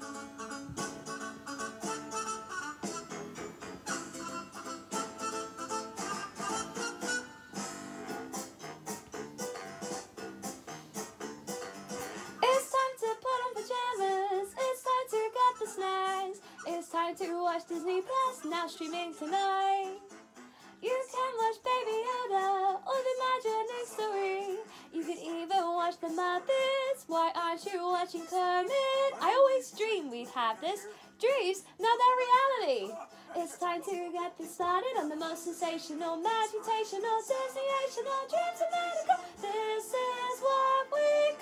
It's time to watch Disney Plus, now streaming tonight. You can watch Baby Yoda or the Imagineering Story. You can even watch the Muppets. Why aren't you watching Kermit? I always dreamed we'd have this. Dreams, now they're reality. It's time to get this started on the most sensational, magitational, Disney-ational Dreams America. This is what we